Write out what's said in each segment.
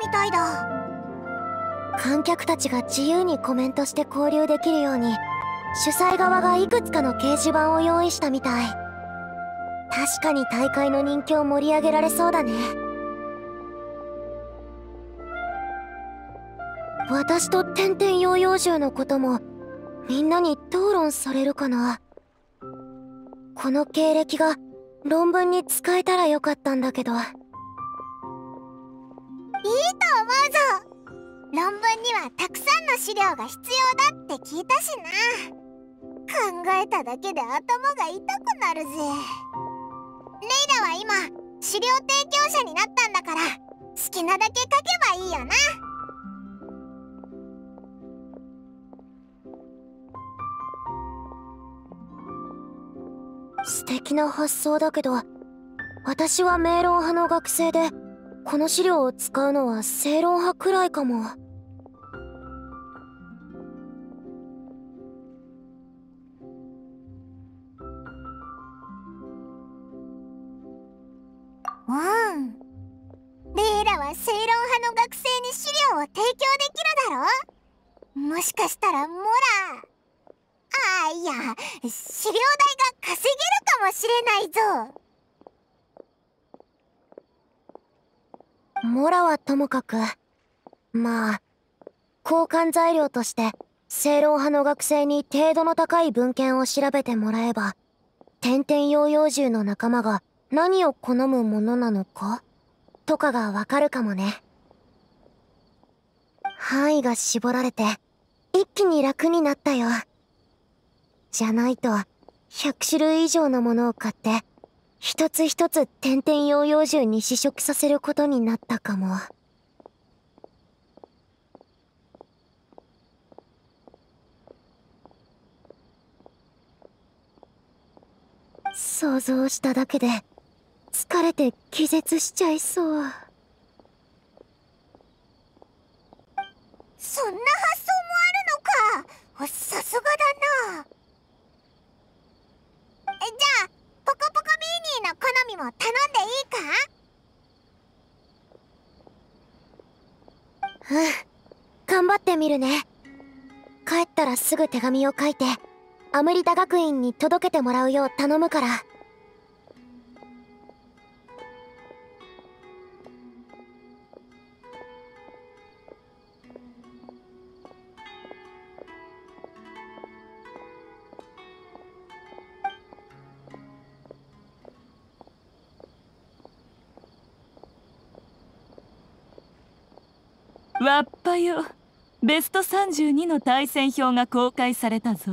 みたいだ。 観客たちが自由にコメントして交流できるように主催側がいくつかの掲示板を用意したみたい。確かに大会の人気を盛り上げられそうだね。私と天々ヨーヨー獣のこともみんなに討論されるかな。この経歴が論文に使えたらよかったんだけど。いいと思うぞ。論文にはたくさんの資料が必要だって聞いたしな。考えただけで頭が痛くなるぜ。レイラは今資料提供者になったんだから、好きなだけ書けばいいよな。 素敵な発想だけど、私は明論派の学生でこの資料を使うのは正論派くらいかも。 レイラは正論派の学生に資料を提供できるだろ。もしかしたらモラ、いや、資料代が稼げるかもしれないぞ。 モラはともかく、まあ交換材料として正論派の学生に程度の高い文献を調べてもらえば、天々ヨーヨー獣の仲間が何を好むものなのかとかがわかるかもね。範囲が絞られて一気に楽になったよ。じゃないと100種類以上のものを買って一つ一つ天々ヨーヨー獣に試食させることになったかも。想像しただけで疲れて気絶しちゃいそう。 そんな発想もあるのか。さすがだな。じゃあポコポコビーニーの好みも頼んでいいか？ 頑張ってみるね。帰ったらすぐ手紙を書いてアムリタ学院に届けてもらうよう頼むから。 わっぱよ、ベスト32の対戦表が公開されたぞ。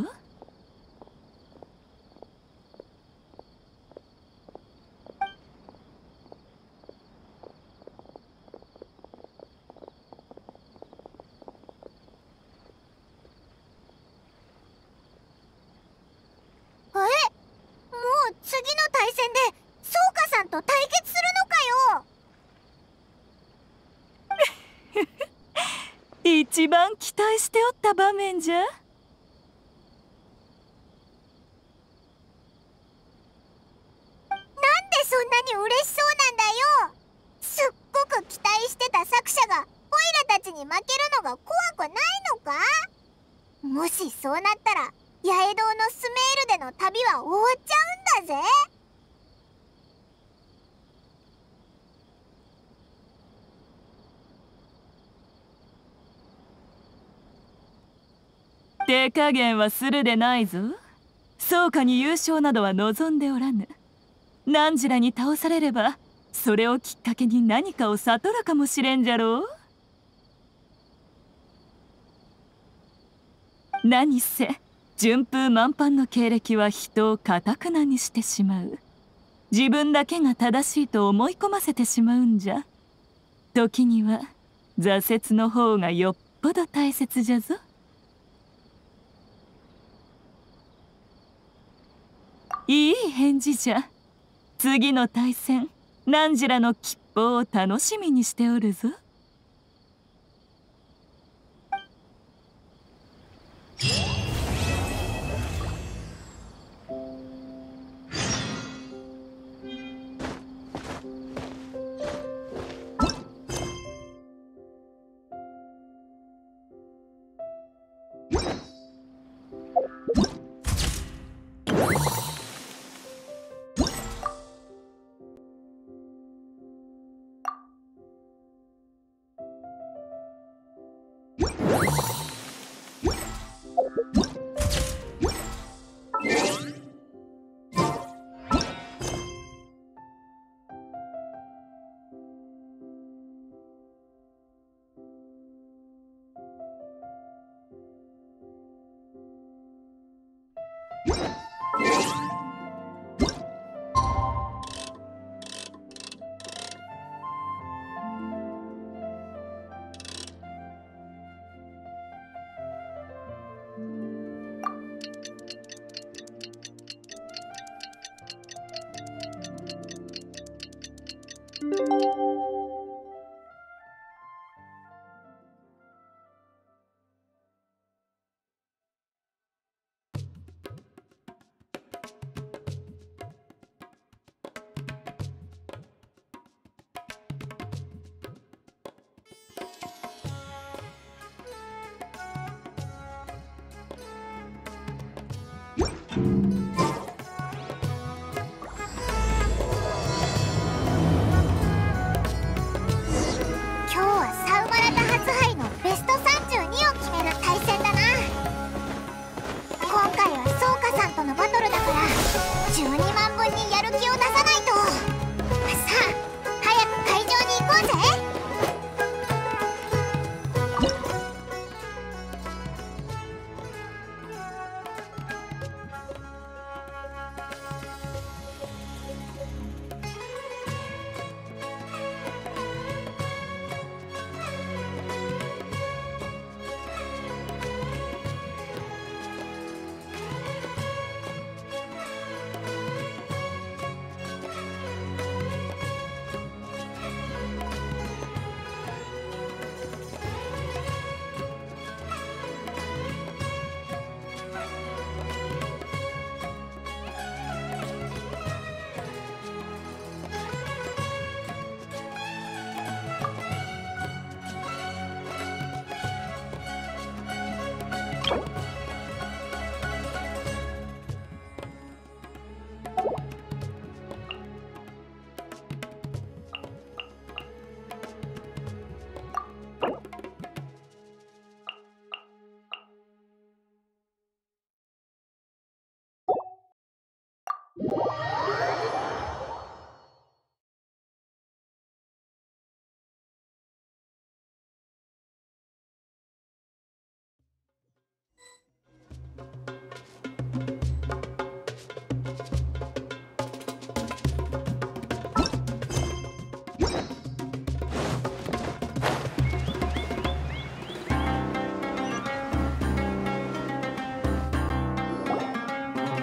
もう次の対戦でソーカさんと対決するのかよ。 一番期待しておった場面じゃ。 なんでそんなに嬉しそうなんだよ。すっごく期待してた作者がオイラたちに負けるのが怖くないのか？もしそうなったらヤエドウのスメールでの旅は終わっちゃうんだぜ。 手加減はするでないぞ。そうかに優勝などは望んでおらぬ。ナンジラに倒されればそれをきっかけに何かを悟るかもしれんじゃろう。何せ順風満帆の経歴は人を堅くなにしてしまう。自分だけが正しいと思い込ませてしまうんじゃ。時には挫折の方がよっぽど大切じゃぞ。いい返事じゃ。次の対戦ナンジラの吉報を楽しみにしておるぞ。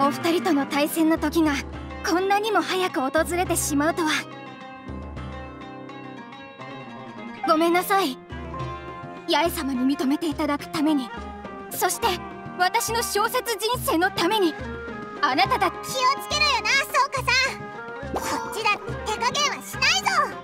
お二人との対戦の時がこんなにも早く訪れてしまうとは。ごめんなさい。八重様に認めていただくために、そして私の小説人生のために、あなただ。 気をつけろよな、そうかさん。こっちだって手加減はしないぞ。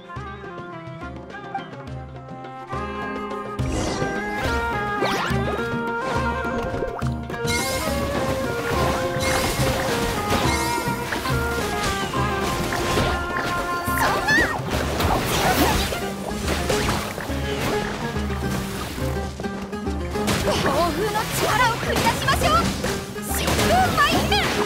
暴風の力を繰り出しましょう。疾風ファインル。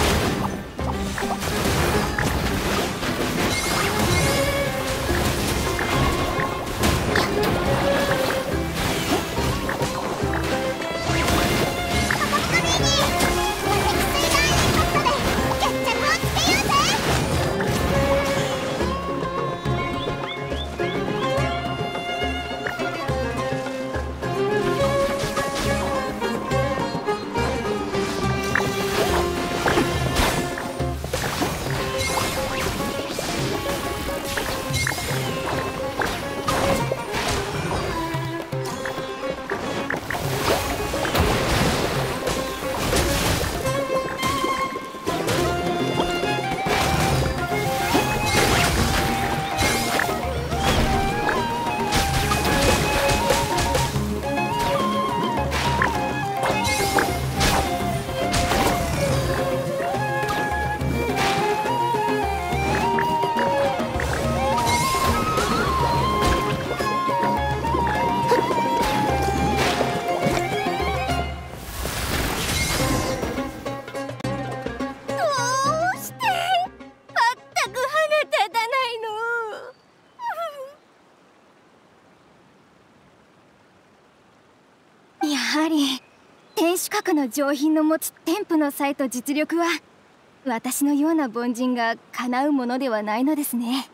やはり天守閣の上品の持つ天賦の才と実力は私のような凡人が叶うものではないのですね。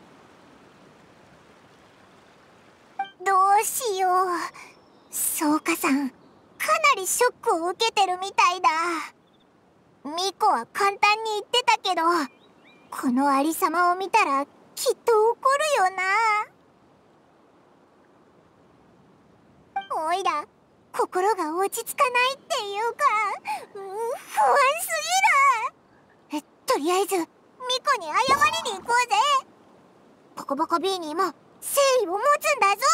どうしよう。そうかさん、かなりショックを受けてるみたいだ。ミコは簡単に言ってたけど、このありさまを見たらきっと怒るよな。おいら心が落ち着かないっていうか、不安すぎる。とりあえずミコに謝りに行こうぜ。ボコボコビーニーも誠意を持つんだぞ。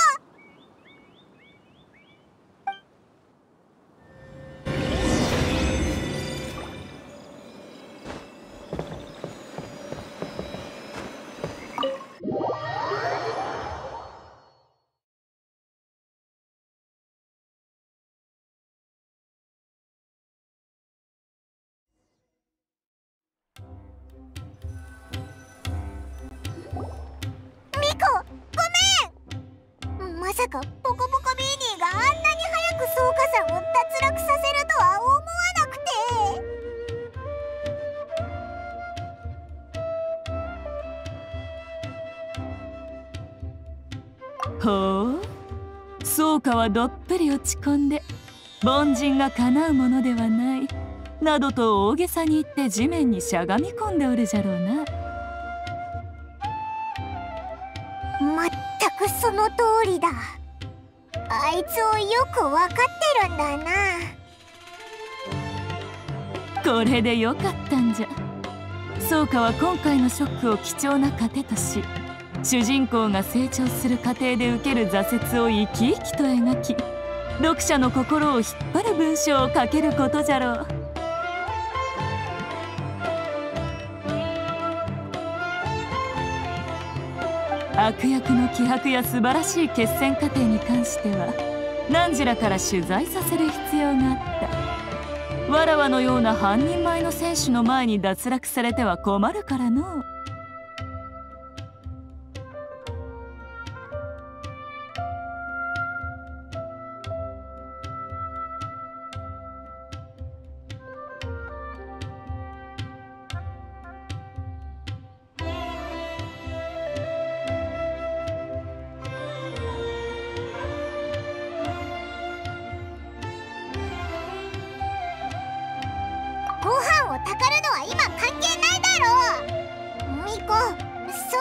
まさかボコボコビーニーがあんなに早くそうかさんを脱落させるとは思わなくて。ほう、そうかはどっぷり落ち込んで凡人が叶うものではないなどと大げさに言って地面にしゃがみ込んでおるじゃろうな。 まったくその通りだ。あいつをよくわかってるんだな。 これでよかったんじゃ。そうかは今回のショックを貴重な糧とし、主人公が成長する過程で受ける挫折を生き生きと描き、読者の心を引っ張る文章を書けることじゃろう。悪役の気迫や素晴らしい決戦過程に関しては何時らから取材させる必要があった。わらわのような半人前の選手の前に脱落されては困るからの。 ご飯をたかる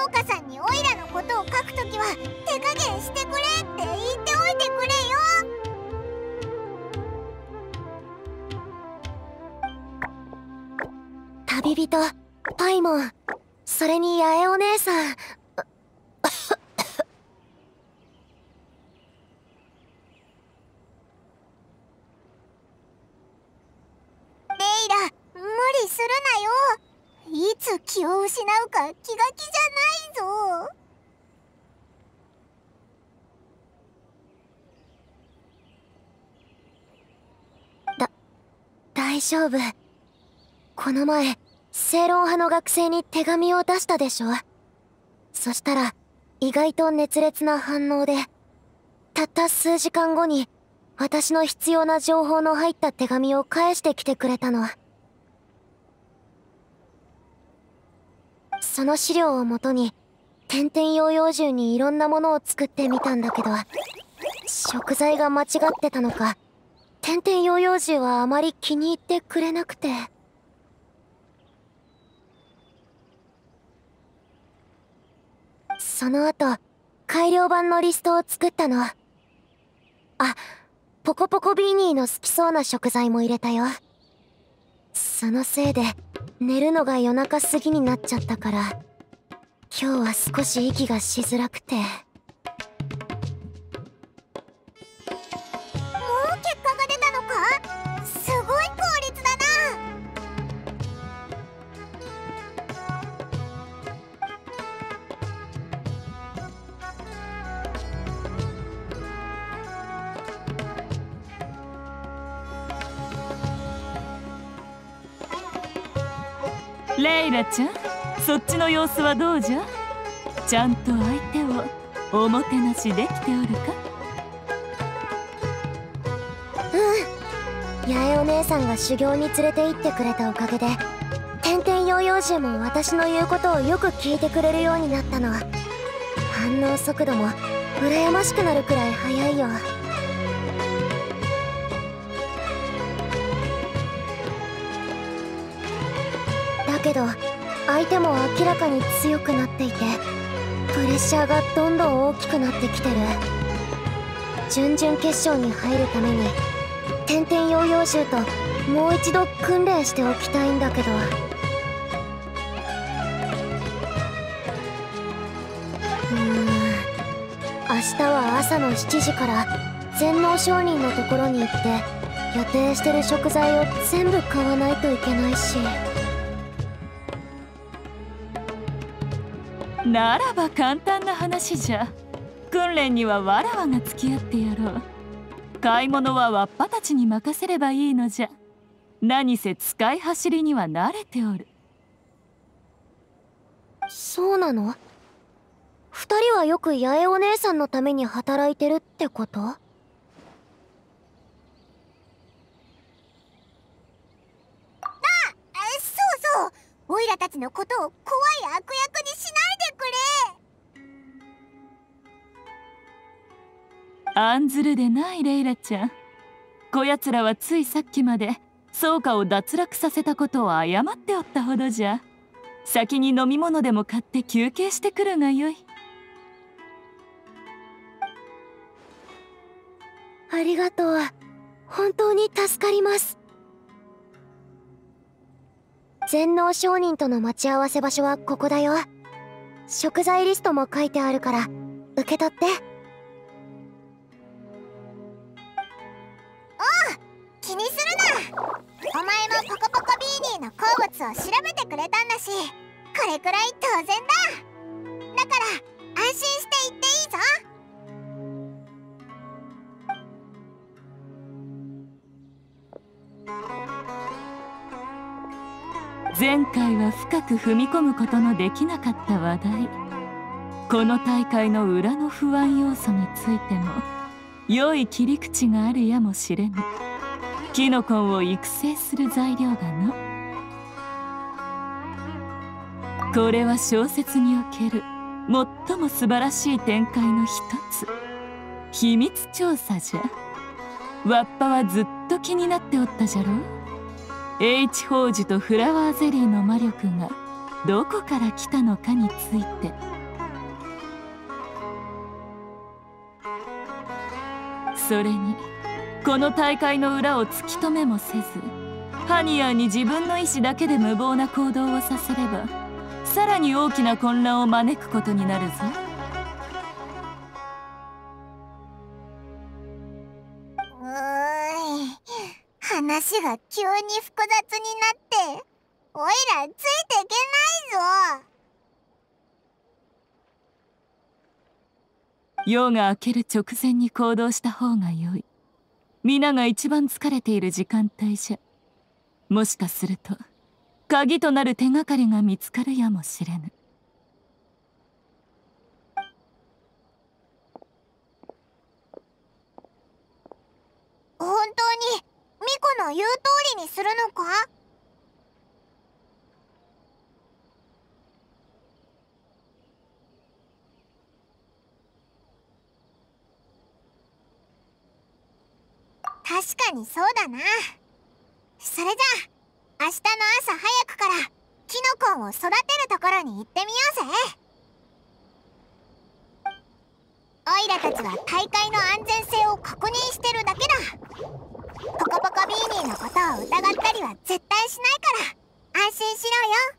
農家さんにオイラのことを書くときは手加減してくれって言っておいてくれよ。 旅人パイモン、それに八重お姉さん。 レイラ、無理するなよ。いつ気を失うか気が気じゃないぞ。 大丈夫。この前正論派の学生に手紙を出したでしょ。そしたら意外と熱烈な反応で、たった数時間後に私の必要な情報の入った手紙を返してきてくれたの。その資料をもとに天々養養獣にいろんなものを作ってみたんだけど、食材が間違ってたのか天々養養獣はあまり気に入ってくれなくて。その後改良版のリストを作ったの。あ、ポコポコビーニーの好きそうな食材も入れたよ。そのせいで寝るのが夜中過ぎになっちゃったから、今日は少し息がしづらくて。 もう結果が出たのか？すごい効率だな。 レイラちゃん、そっちの様子はどうじゃ？ちゃんと相手をおもてなしできておるか？ うん、八重お姉さんが修行に連れて行ってくれたおかげで天々養養獣も私の言うことをよく聞いてくれるようになったの。反応速度も羨ましくなるくらい速いよ。だけど相手も明らかに強くなっていて、プレッシャーがどんどん大きくなってきてる。準々決勝に入るために天々養養獣ともう一度訓練しておきたいんだけど。明日は朝の7時から全能商人のところに行って予定してる食材を全部買わないといけないし。 ならば簡単な話じゃ。訓練にはわらわが付き合ってやろう。買い物はわっぱたちに任せればいいのじゃ。何せ使い走りには慣れておる。 そうなの？二人はよく八重お姉さんのために働いてるってこと？ そうそう、オイラたちのことを怖い悪役にしないでくれ。 案ずるでないレイラちゃん。こやつらはついさっきまで草加を脱落させたことを謝っておったほどじゃ。先に飲み物でも買って休憩してくるがよい。 ありがとう。本当に助かります。全能商人との待ち合わせ場所はここだよ。食材リストも書いてあるから受け取って。 おう、気にするな。お前もポコポコビーニーの好物を調べてくれたんだし、これくらい当然だ。だから安心して行っていいぞ。 前回は深く踏み込むことのできなかった話題、この大会の裏の不安要素についても良い切り口があるやもしれぬ。キノコンを育成する材料がの。これは小説における最も素晴らしい展開の一つ、秘密調査じゃ。わっぱはずっと気になっておったじゃろう。H 宝珠とフラワーゼリーの魔力がどこから来たのかについて。 それにこの大会の裏を突き止めもせず、ハニヤに自分の意志だけで無謀な行動をさせれば、さらに大きな混乱を招くことになるぞ。 話が急に複雑になって、おいらついていけないぞ。 夜が明ける直前に行動した方が良い。皆が一番疲れている時間帯じゃ。もしかすると鍵となる手がかりが見つかるやもしれぬ。 本当にミコの言う通りにするのか？確かにそうだな。それじゃあ明日の朝早くからキノコンを育てるところに行ってみようぜ。オイラたちは大会の安全性を確認してるだけだ。ポコポコビーニーのことを疑ったりは絶対しないから安心しろよ。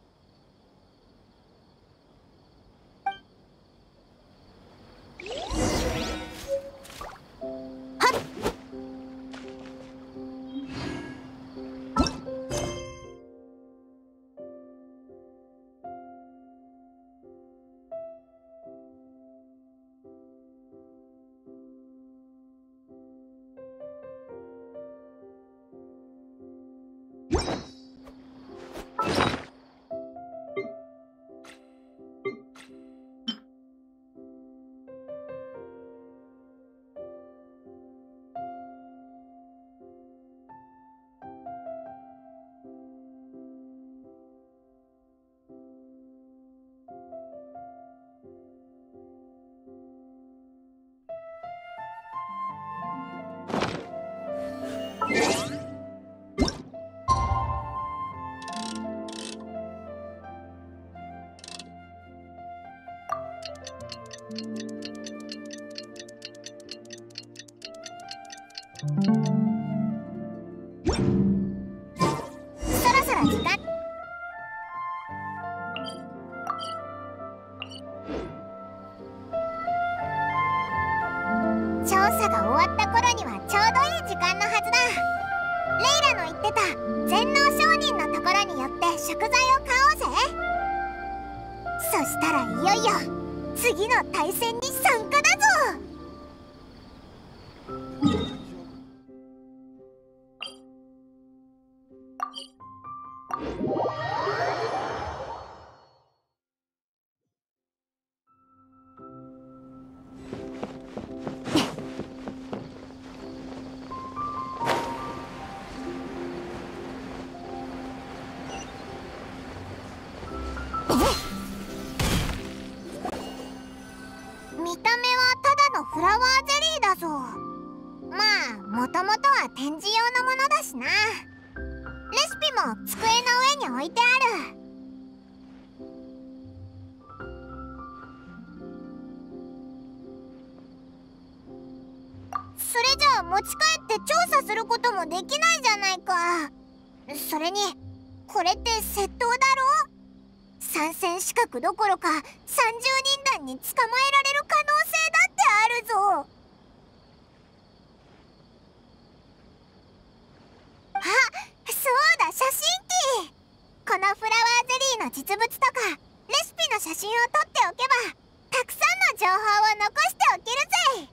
そろそろ時間。調査が終わった頃にはちょうどいい時間のはずだ。レイラの言ってた全能商人のところに寄って食材を買おうぜ。そしたらいよいよ次の対戦に参加だぞ。見た目はただのフラワーゼリーだぞ。まあもともとは展示用のものだしな。レシピも机の上に置いてある。それじゃあ持ち帰って調査することもできないじゃないか。それにこれって窃盗だろ？参戦資格どころか30人団に捕まえられる可能性だってあるぞ。あ、そうだ、写真機。このフラワーゼリーの実物とかレシピの写真を撮っておけばたくさんの情報を残しておけるぜ。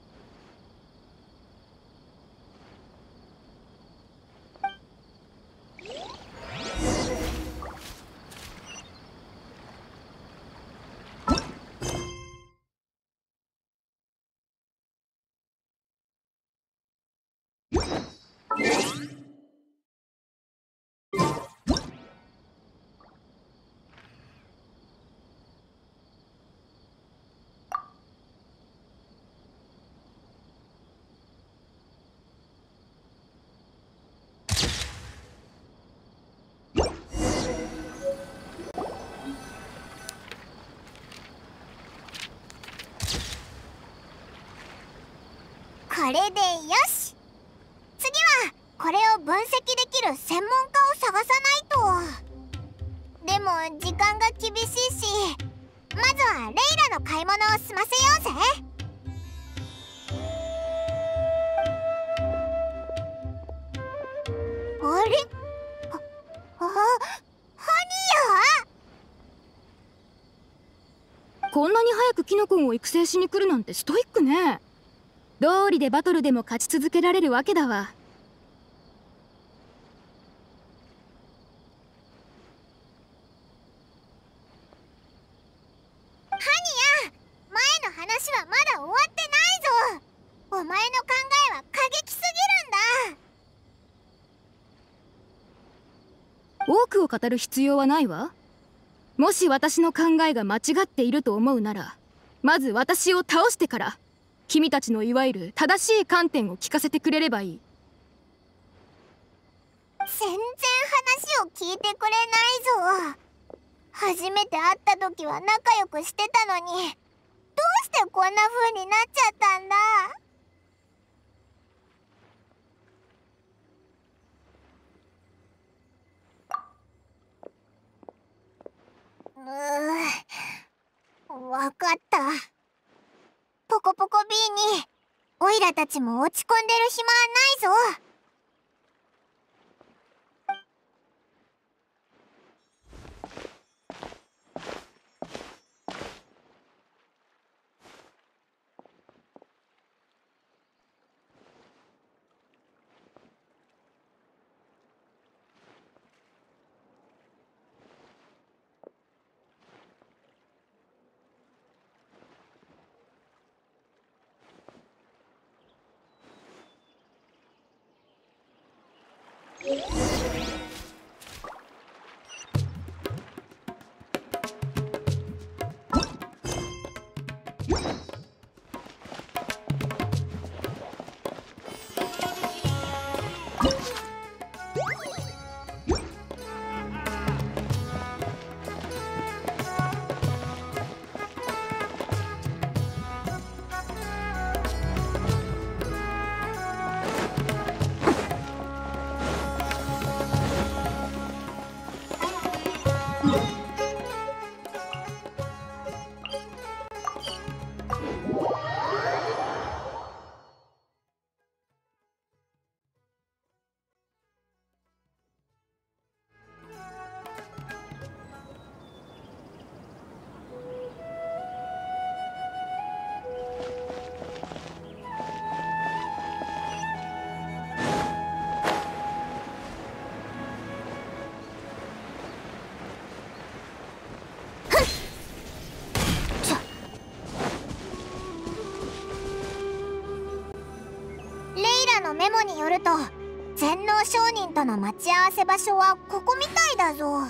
ここれでよし。次はこれを分析できる専門家を探さないと。でも時間が厳しいし、まずはレイラの買い物を済ませようぜ。あれ？ハニー。こんなに早くキノコンを育成しに来るなんてストイックね。道理でバトルでも勝ち続けられるわけだわ。 ハニヤ、前の話はまだ終わってないぞ。お前の考えは過激すぎるんだ。 多くを語る必要はないわ。もし私の考えが間違っていると思うなら、まず私を倒してから君たちのいわゆる正しい観点を聞かせてくれればいい。 全然話を聞いてくれないぞ。初めて会った時は仲良くしてたのに、どうしてこんな風になっちゃったんだ。わかった。ポコポコ B にオイラたちも落ち込んでる暇はないぞ。メモによると、全能商人との待ち合わせ場所はここみたいだぞ。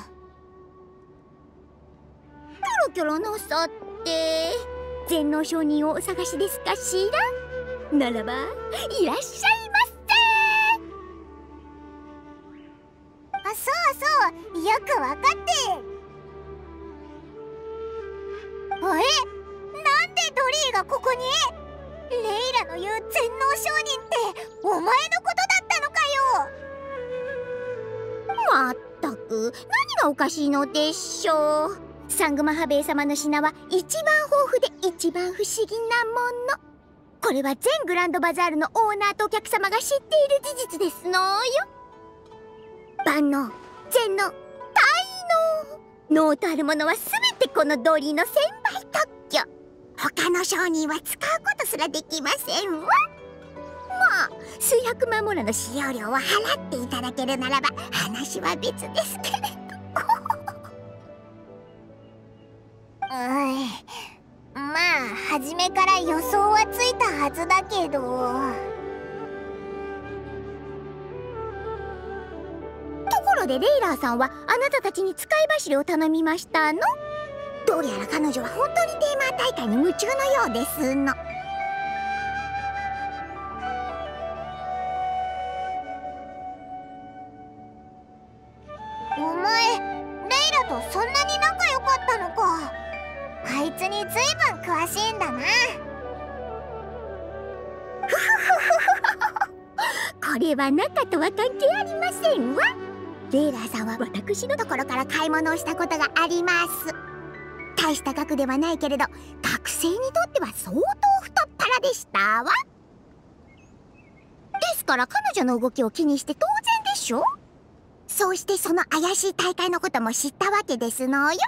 キョロキョロのさって全能商人をお探しですかしら。ならばいらっしゃいませ。 あ、そうそう、よくわかって。なんでドリーがここに？レイラの言う全能商人ってお前のことだったのかよ。まったく何がおかしいのでしょう。サングマハベイ様の品は一番豊富で一番不思議なもの。これは全グランドバザールのオーナーとお客様が知っている事実ですのよ。万能、全能、大能、能とあるものは全てこのドリーの専売特許。他の商人は使うことすらできませんわ。まあ数百万モラの使用料を払っていただけるならば話は別ですけれど。 まあ初めから予想はついたはずだけど。 ところでレイラーさんはあなたたちに使い走りを頼みましたの？どうやら彼女は本当にテーマ大会に夢中のようですの。 お前、レイラとそんなに仲良かったのか。あいつにずいぶん詳しいんだな。 ふふふふ、 これは中とは関係ありませんわ。レイラーさんは私のところから買い物をしたことがあります。大した額ではないけれど、学生にとっては相当太っ腹でしたわ。ですから彼女の動きを気にして当然でしょ。そうしてその怪しい大会のことも知ったわけですのよ。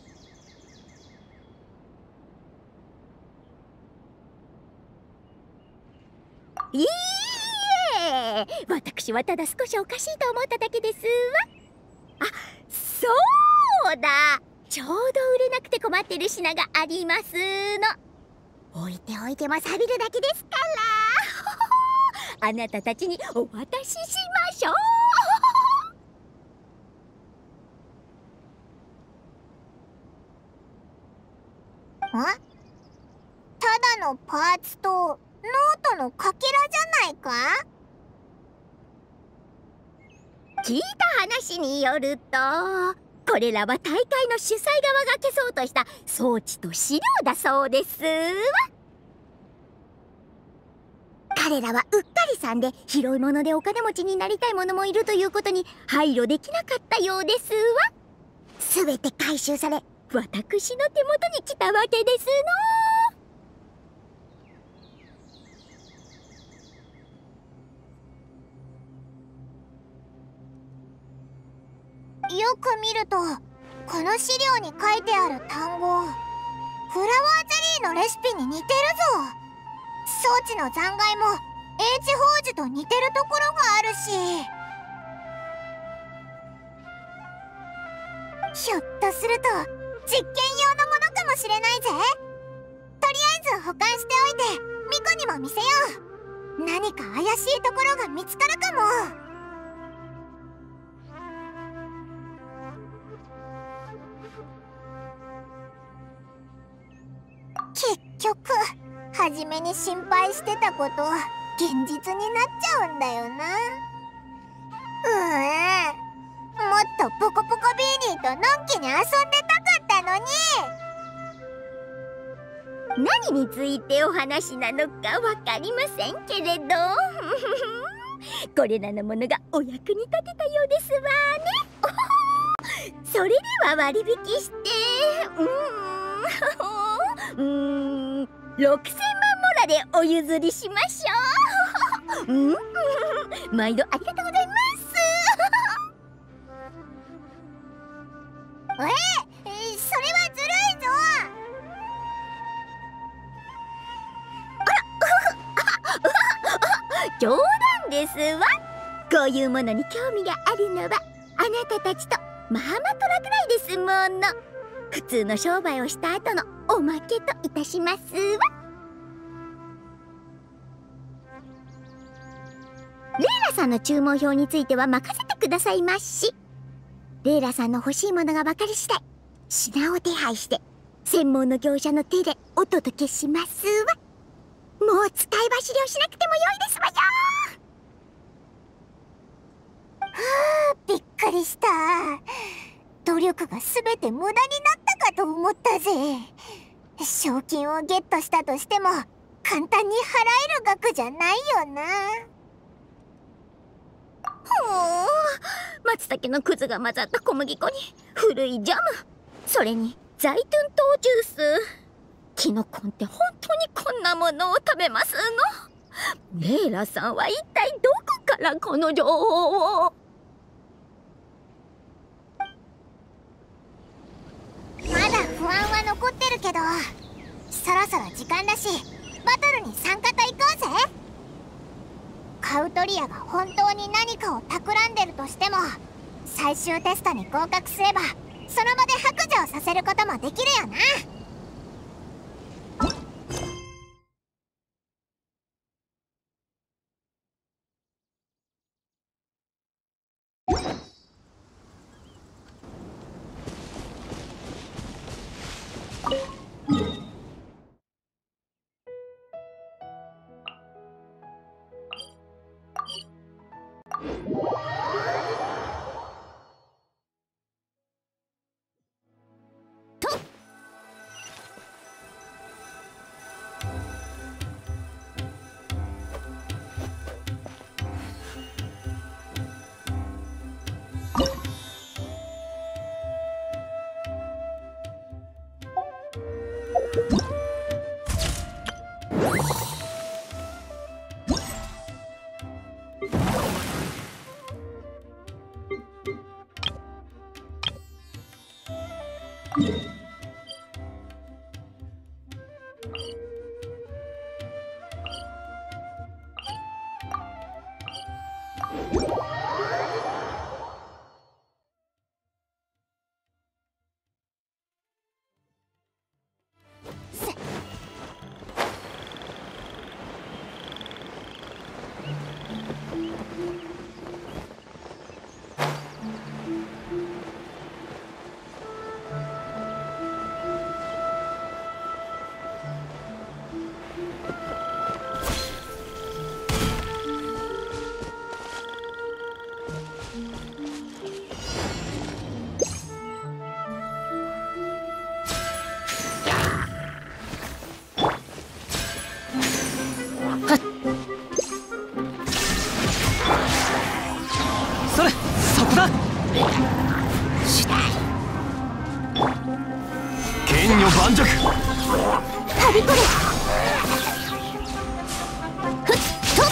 いいえ、私はただ少しおかしいと思っただけですわ。あ、そうだ、ちょうど売れなくて困ってる品がありますの。置いておいても錆びるだけですからあなたたちにお渡ししましょうただのパーツとノートのかけらじゃないか。 聞いた話によると、これらは大会の主催側が消そうとした装置と資料だそうですわ。彼らはうっかりさんで、拾い物でお金持ちになりたい者もいるということに配慮できなかったようですわ。すべて回収され、私の手元に来たわけですよく見るとこの資料に書いてある単語、フラワーゼリーのレシピに似てるぞ。装置の残骸も H 宝珠と似てるところがあるし、ひょっとすると実験用のものかもしれないぜ。とりあえず保管しておいてミコにも見せよう。何か怪しいところが見つかるかも。結局初めに心配してたこと現実になっちゃうんだよな。もっとポコポコビーニーとのんきに遊んでたかったのに。 何についてお話なのかわかりませんけれどこれらのものがお役に立てたようですわねそれでは割引して6000万モラでお譲りしましょう毎度ありがとうございますそれはずるいぞ。 冗談ですわ。こういうものに興味があるのはあなたたちとマーマトラぐらいですもの。普通の商売をした後のおまけといたしますわ。レイラさんの注文表については任せてくださいまし。レイラさんの欲しいものが分かり次第品を手配して専門の業者の手でお届けしますわ。もう使い走りをしなくてもよいですわよ。 びっくりした。努力が全て無駄になったかと思ったぜ。賞金をゲットしたとしても簡単に払える額じゃないよな。 松茸のくずが混ざった小麦粉に古いジャム、それにザイトゥン糖ジュース。キノコンって本当にこんなものを食べますの？レイラさんは一体どこからこの情報を？ まだ不安は残ってるけど、そろそろ時間だしバトルに参加と行こうぜ。カウトリアが本当に何かを企んでるとしても、最終テストに合格すればその場で白状させることもできるよな。 それ、そこだ。剣女盤石。 はびこれ。ふっと。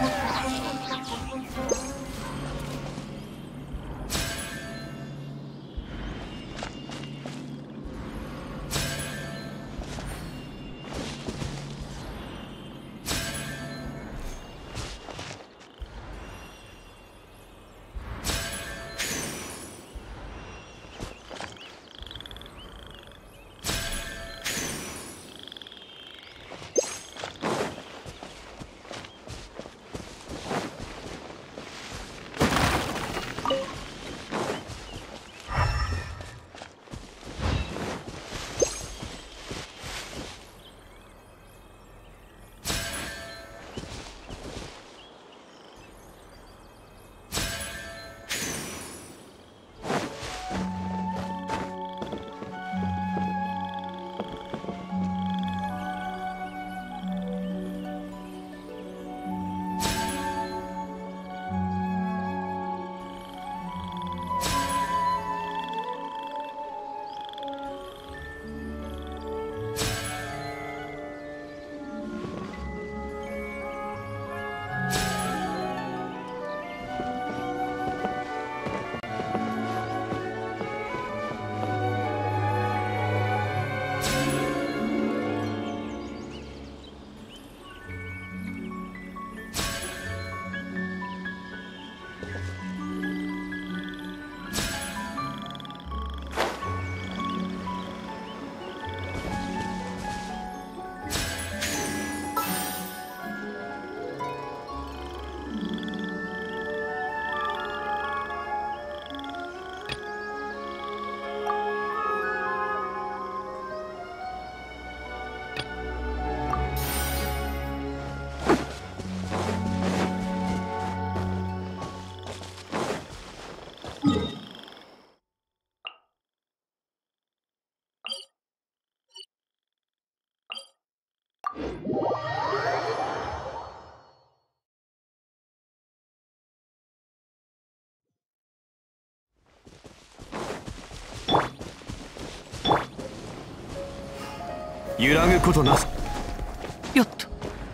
揺らぐことなす。よっと。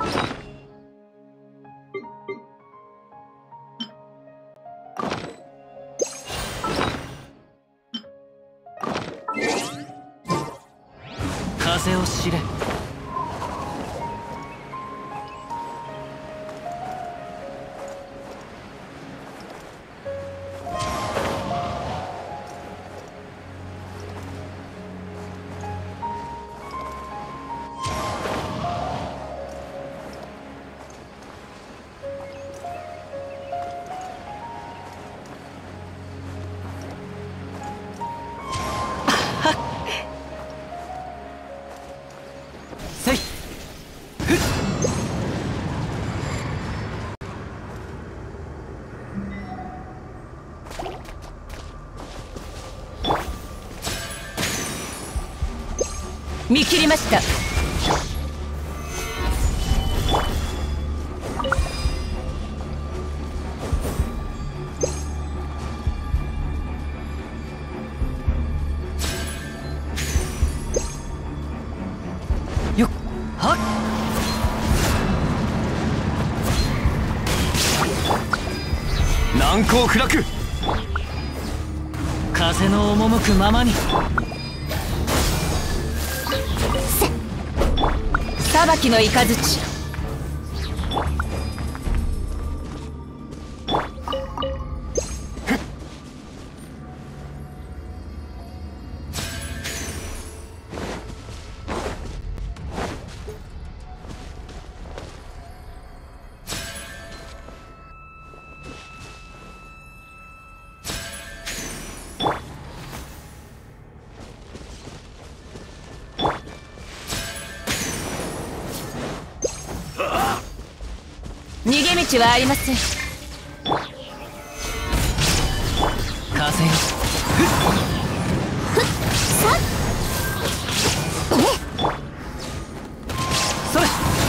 風を知れ。せい。ふっ。 見切りました。 よっはっ。難攻不落。風の赴くままに。 裁きの雷。逃げ道はありません。風よ。それ。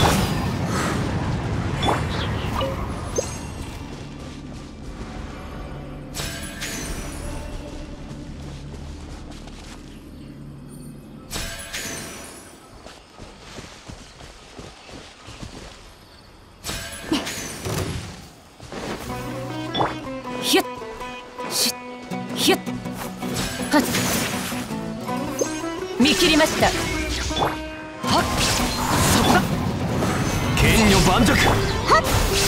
ヒュッシュッヒュッはっ。見切りました。はっ、そこだ。 剣女盤石。 はっ、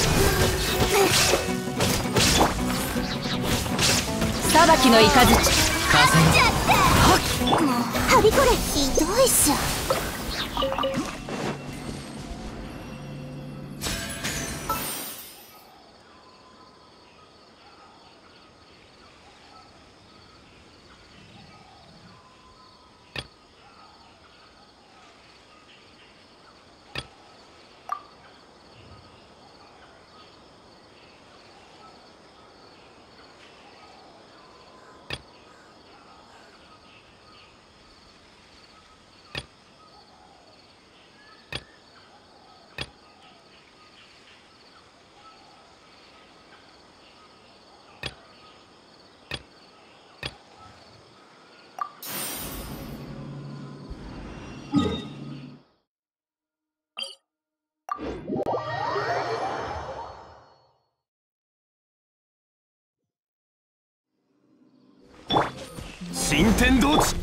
裁きの雷。風よ。 はっ、はびこれひどいっす。 新天道地。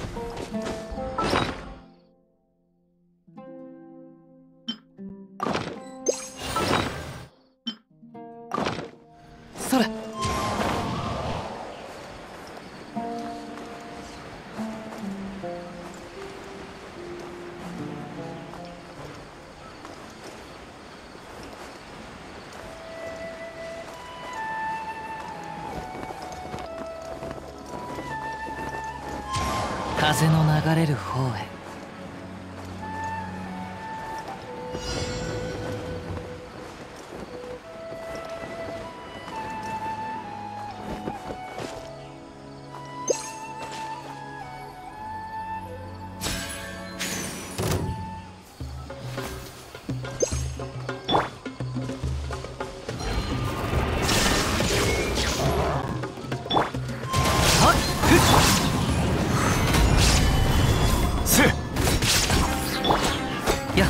それ。風の流れる方へ。やっ、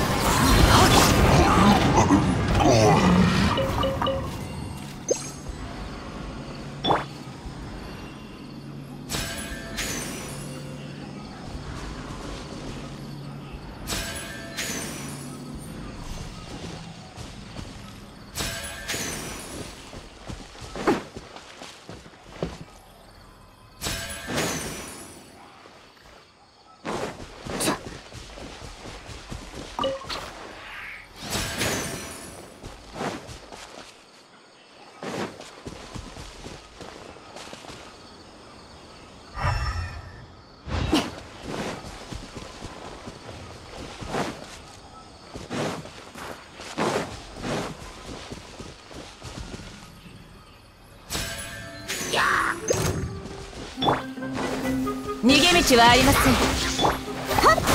逃げ道はありません。はっ、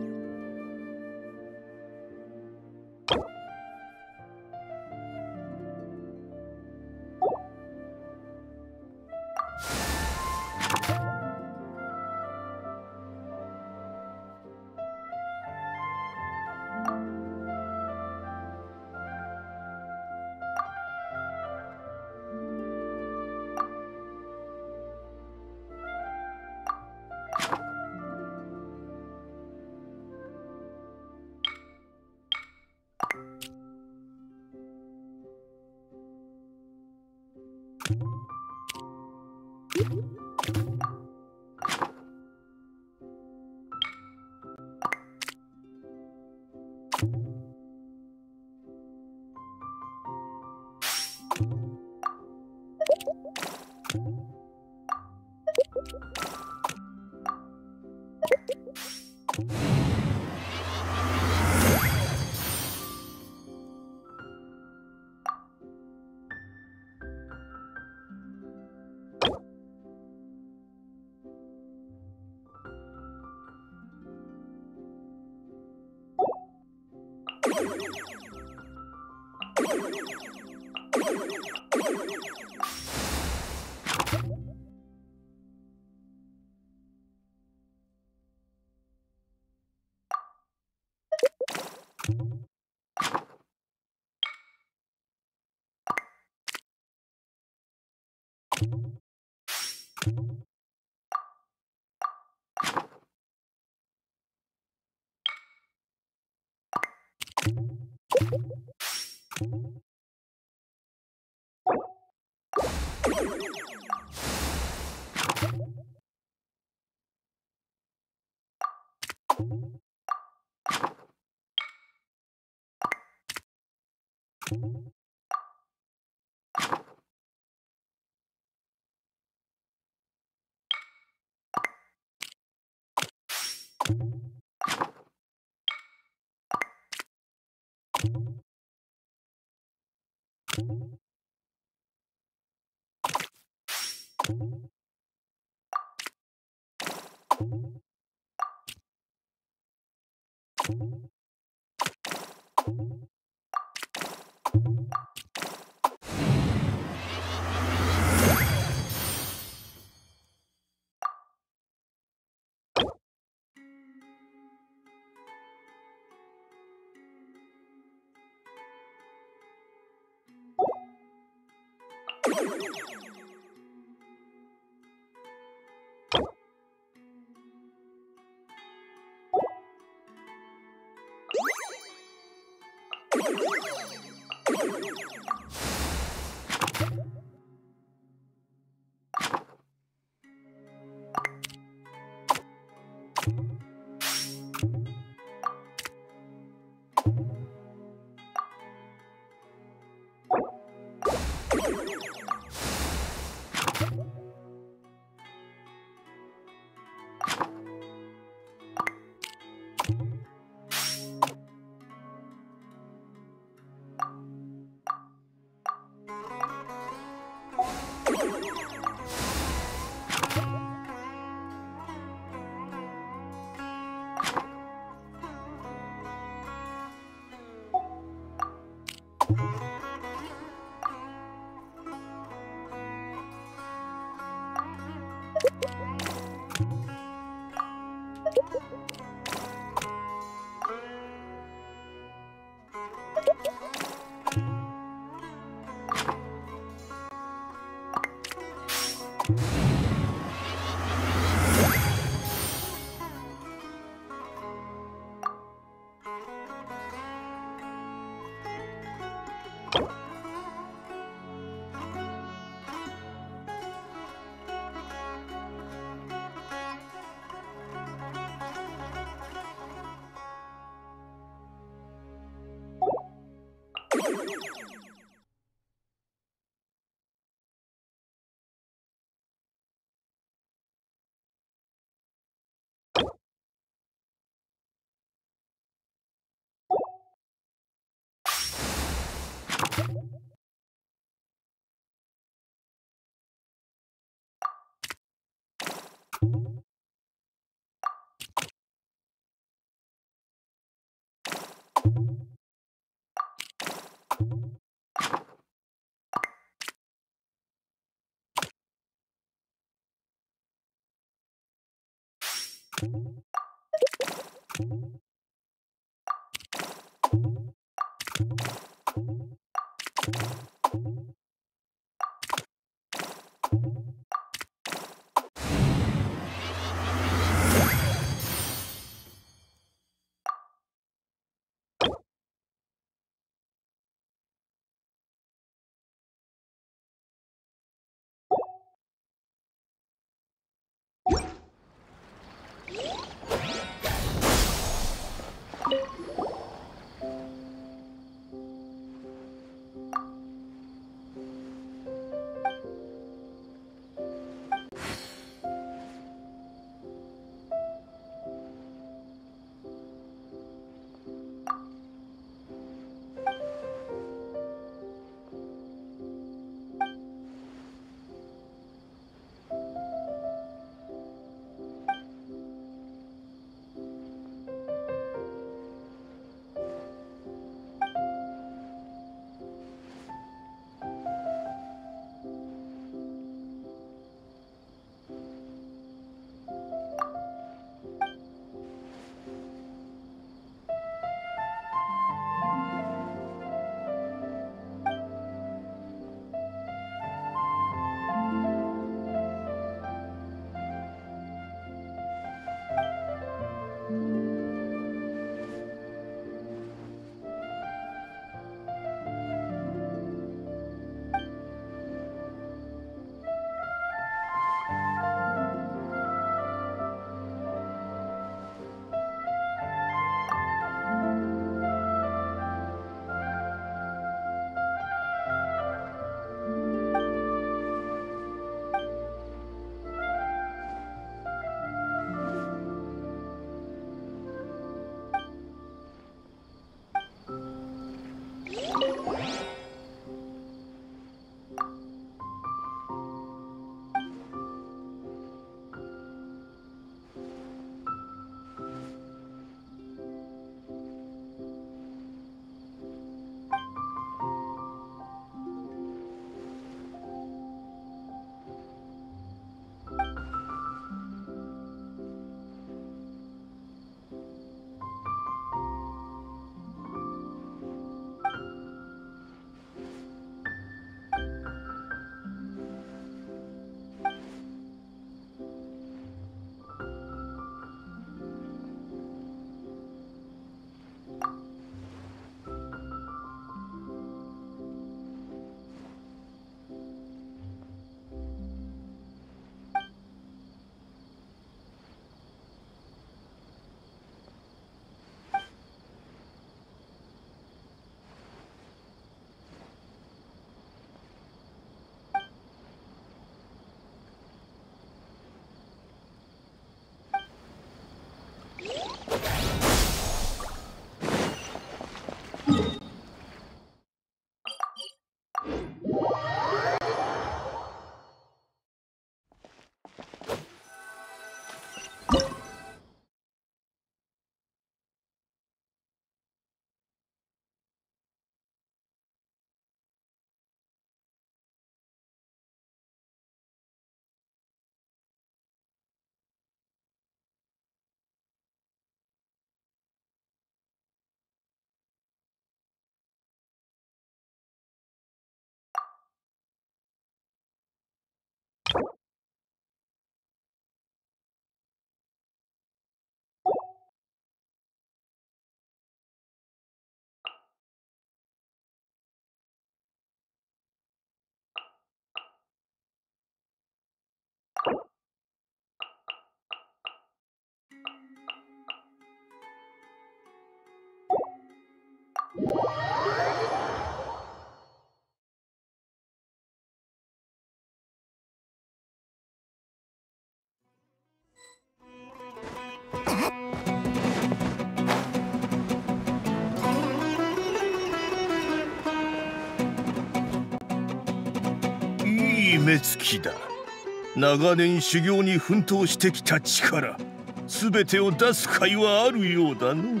いい目つきだ。長年修行に奮闘してきた力、全てを出す甲斐はあるようだの。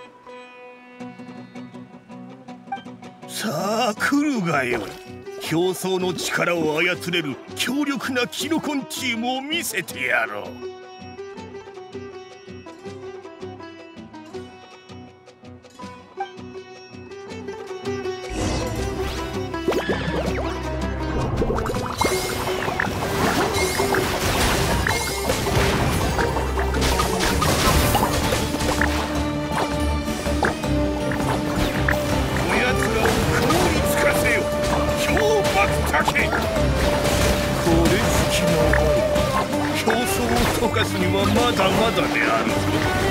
さあ来るがよい。競争の力を操れる強力なキノコンチームを見せてやろう。これ好きな我、競争を溶かすにはまだまだであるぞ。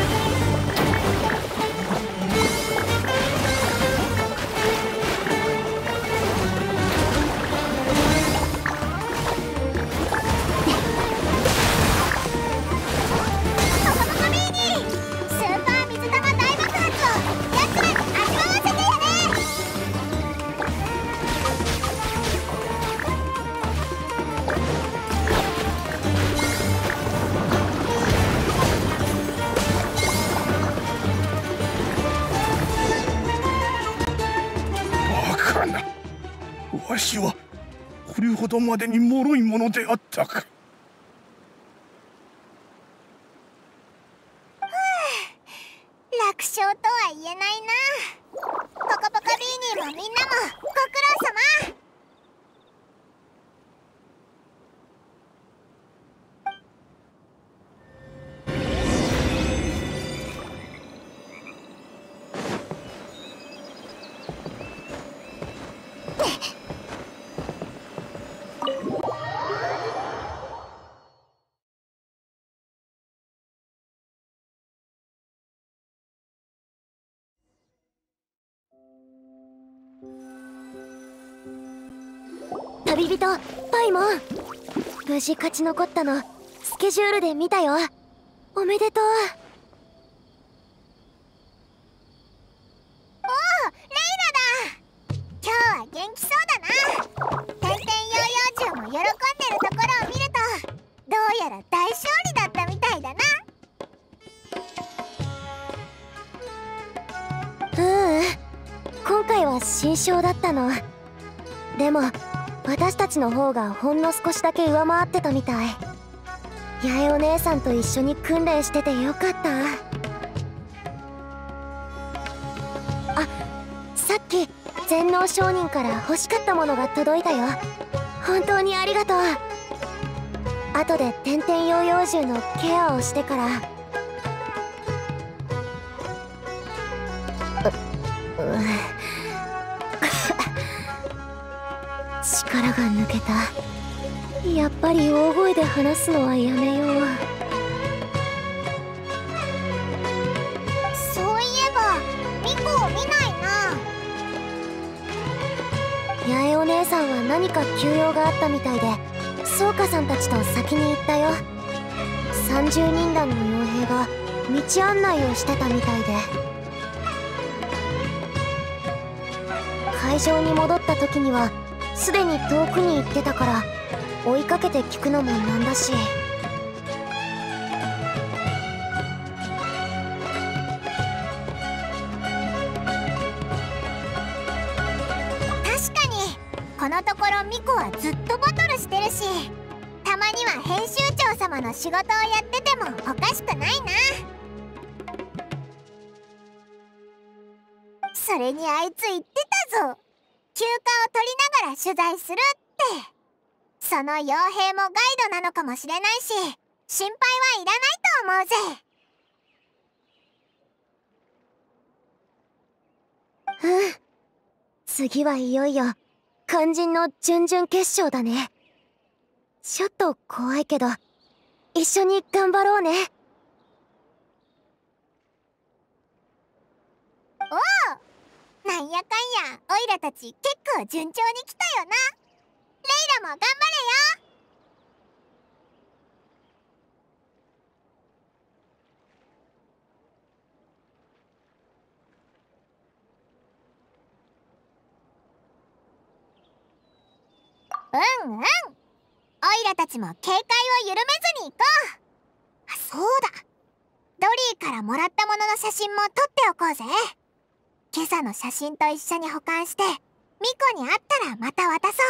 わしはこれほどまでに脆いものであったか。 楽勝とは言えないな。ポカポカビーニーもみんなもご苦労様。 旅人パイモン、無事勝ち残ったのスケジュールで見たよ。おめでとう。 おお、レイラだ。今日は元気そうだな。天天ヨーヨー獣も喜んでるところを見るとどうやら大勝利だったみたいだな。 今回は新勝だったの。でも私たちの方がほんの少しだけ上回ってたみたい。八重お姉さんと一緒に訓練しててよかった。あ、さっき全能商人から欲しかったものが届いたよ。本当にありがとう。後で天天ヨーヨー獣のケアをしてから。力が抜けた。やっぱり大声で話すのはやめよう。 そういえばミコを見ないな。 八重お姉さんは何か急用があったみたいで草加さんたちと先に行ったよ。30人団の傭兵が道案内をしてたみたいで。会場に戻った時にはすでに遠くに行ってたから追いかけて聞くのもなんだし。 確かにこのところミコはずっとバトルしてるし、たまには編集長様の仕事をやっててもおかしくないな。それにあいつ言ってたぞ、休暇を取りながら取材するって。その傭兵もガイドなのかもしれないし、心配はいらないと思うぜ。 次はいよいよ肝心の準々決勝だね。ちょっと怖いけど一緒に頑張ろうね。 おお、なんやかんやオイラたち結構順調に来たよな。レイラも頑張れよ。うんうん、 らたちも警戒を緩めずに行こう。あ、そうだ、ドリーからもらったものの写真も撮っておこうぜ。今朝の写真と一緒に保管して、ミコに会ったらまた渡そう。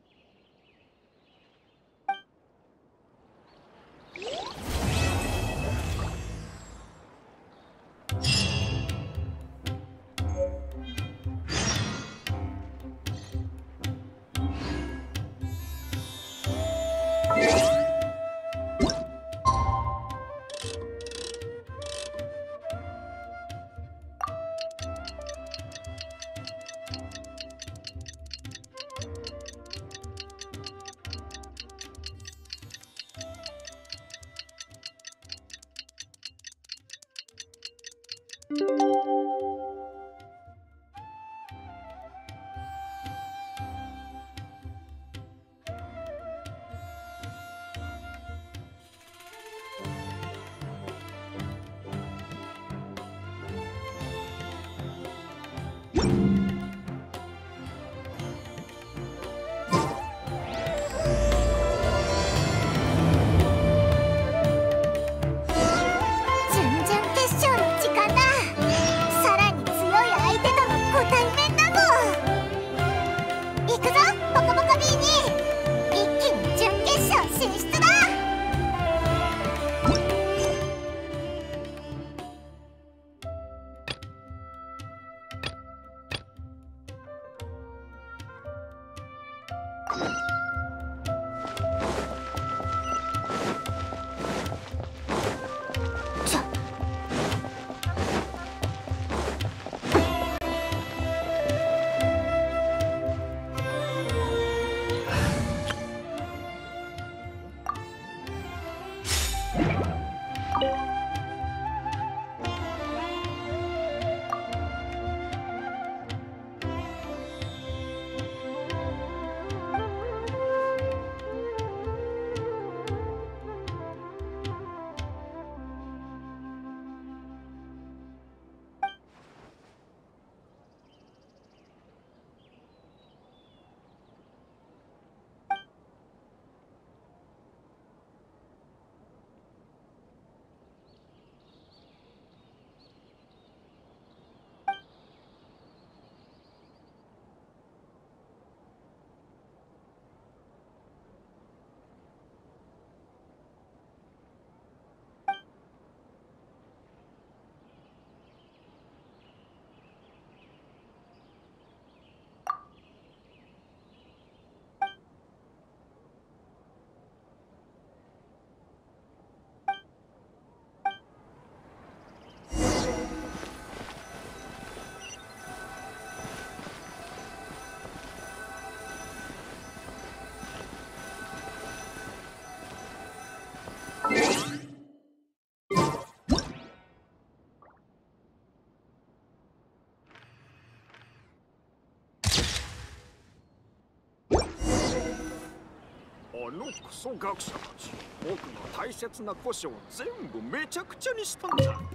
あのクソ学者たち、僕の大切な古書を全部めちゃくちゃにしたんだ。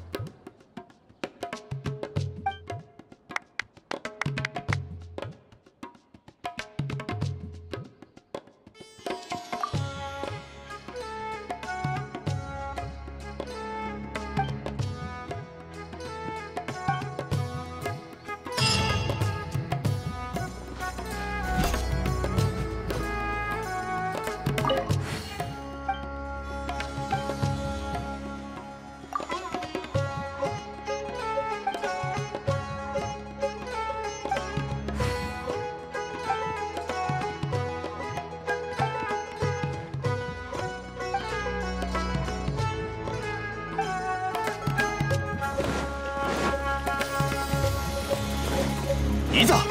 いざ。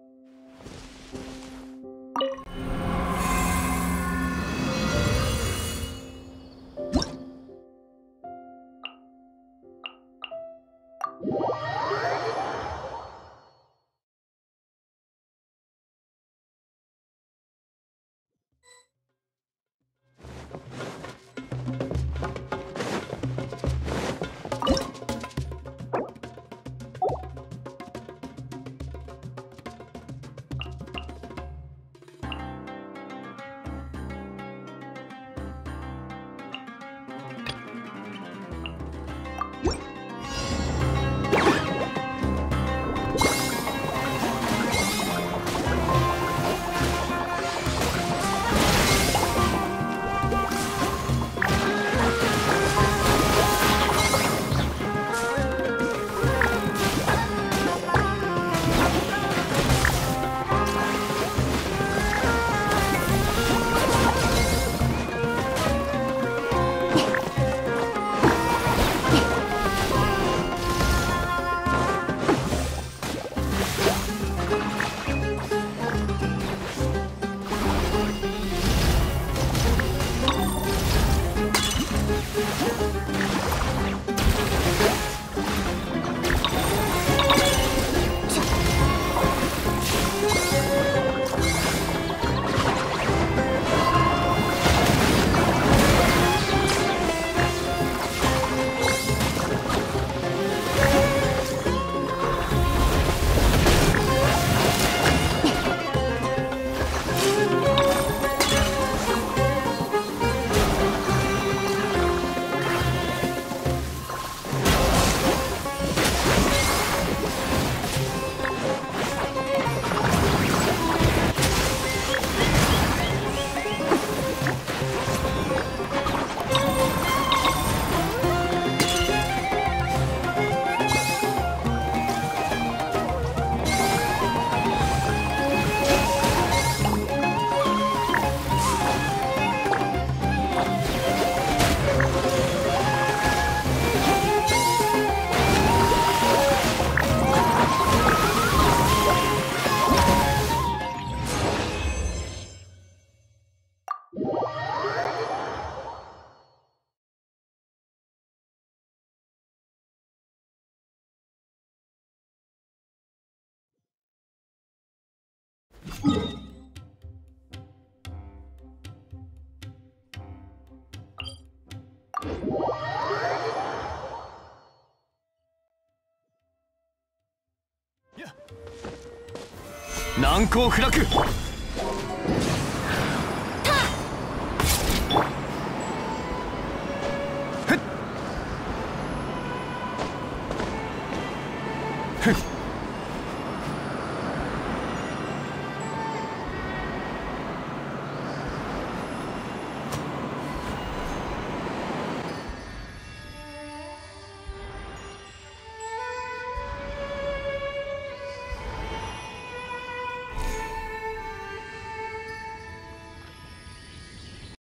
難攻不落。ふっ